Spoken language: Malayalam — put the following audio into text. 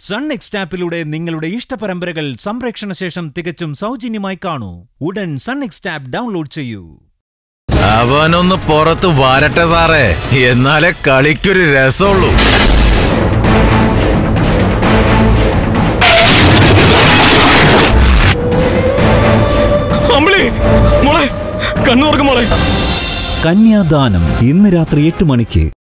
SUN NXT Appിലൂടെ നിങ്ങളുടെ ഇഷ്ടപരമ്പരകൾ സംപ്രേക്ഷണ ശേഷം തികച്ചും സൗജന്യമായി കാണൂ. ഉടൻ SUN NXT App ഡൗൺലോഡ് ചെയ്യൂ. അവനൊന്ന് പുറത്ത് വരട്ടെ സാറേ, എന്നാലേ കളിക്കൊരു രസമുള്ളൂ. കന്യാദാനം ഇന്ന് രാത്രി 8 മണിക്ക്.